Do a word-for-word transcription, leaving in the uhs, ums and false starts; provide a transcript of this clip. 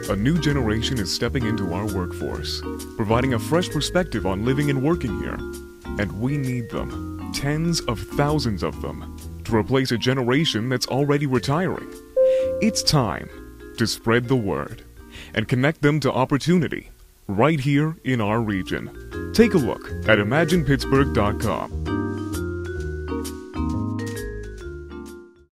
A new generation is stepping into our workforce, providing a fresh perspective on living and working here. And we need them, tens of thousands of them, to replace a generation that's already retiring. It's time to spread the word and connect them to opportunity right here in our region. Take a look at imagine pittsburgh dot com.